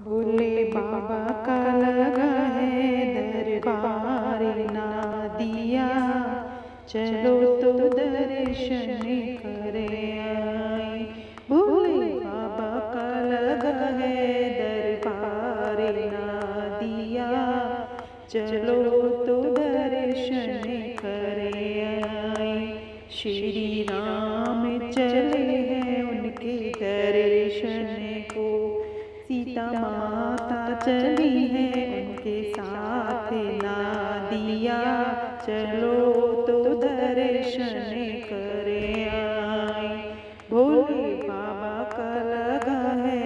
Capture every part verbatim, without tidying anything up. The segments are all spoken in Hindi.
भोले बाबा का लगा है दरबार ना दिया, चलो तो दर्शन करे आई। भोले बाबा का लगा है दरबार ना दिया, चलो तो दर्शन करे आई। श्री राम चले हैं उनके दर्शन को, सीता माता चली है उनके साथ ना दिया, चलो तो दर्शन करे आई। भोले बाबा का लगा है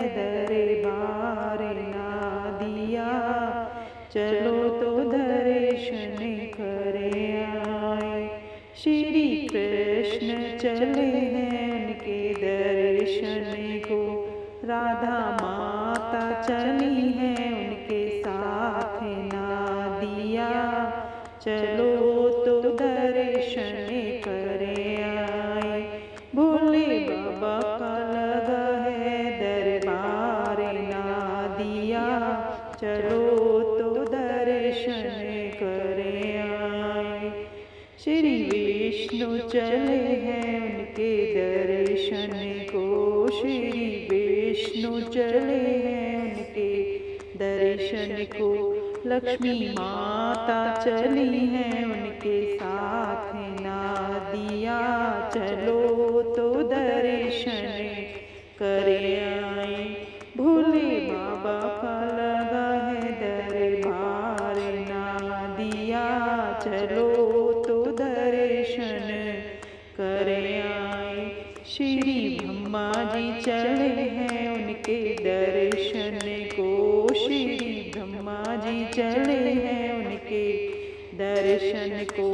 दरबार ना दिया, चलो तो दर्शन करे आई। श्री कृष्ण चले हैं उनके दर्शन को, राधा माता चली है उनके साथ ना दिया, चलो तो दर्शन करे आई। भोले बाबा का लगा है दरबार ना दिया, चलो तो दर्शन करे आई। श्री विष्णु चले हैं उनके दर्शन को, श्री विष्णु चले हैं उनके दर्शन को, लक्ष्मी माता चली हैं उनके साथ ना दिया, चलो तो दर्शन करे आई। भोले बाबा का लगा है दरबार ना दिया, चलो तो दर्शन करे आई। श्री ब्रह्मा जी चले हैं उनके दर्शन को, श्री ब्रह्मा जी चले हैं उनके दर्शन को,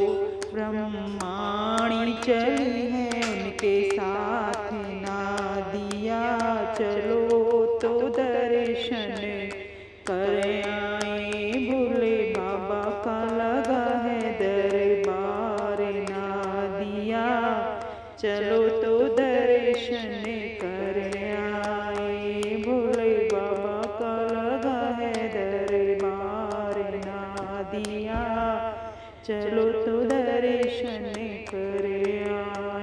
ब्रह्माणी चली हैं उनके साथ ना दिया, चलो तो दर्शन करे आई। भोले बाबा का लगा है दरबार ना दिया, चलो तो दर्शन करे आई। भोले बाबा का लगा है दरबार ना दिया, चलो तो दर्शन करे आई।